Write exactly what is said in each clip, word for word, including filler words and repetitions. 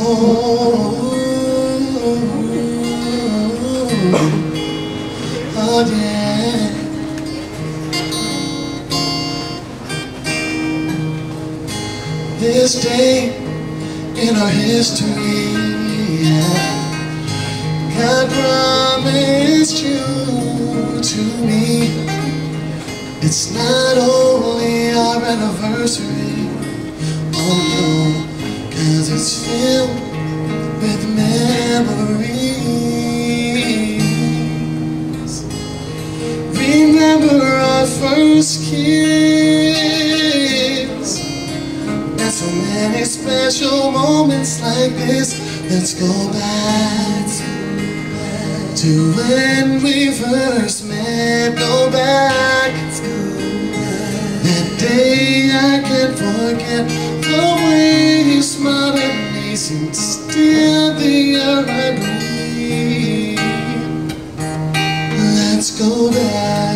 oh yeah. This day in our history, God promised you to me. It's not only our anniversary, oh no, 'cause it's filled with memories. Remember our first kiss. There's so many special moments like this. Let's go back to when we first met. Go back. That day I can't forget. The way you smiled at me seemed to steal the air I breathe. Let's go back.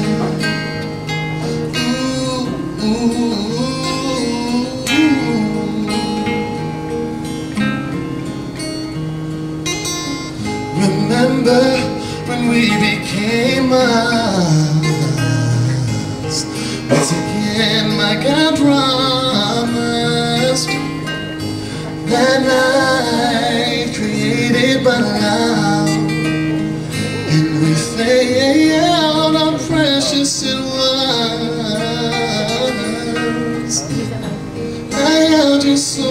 Ooh, ooh, ooh. Remember when we became us? Once again, my God promised that night created by love, and we found how precious it was. I held you so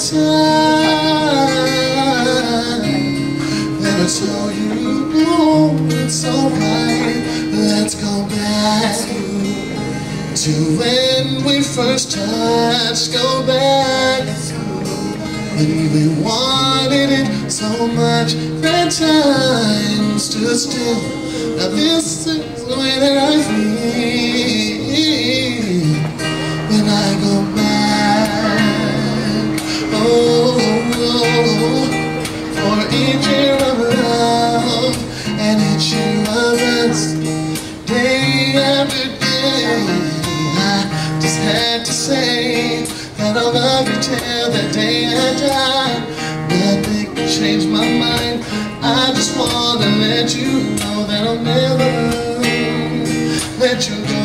tight, then I told you, no, it's alright. Let's go back to when we first touched. Go back when we wanted it so much that time stood still. Now this is the way that I feel when I go back. Oh, oh, for each year of love and each year of us, day after day. Just had to say that I'll love you till the day I die. Nothing can change my mind. I just wanna let you know that I'll never let you go.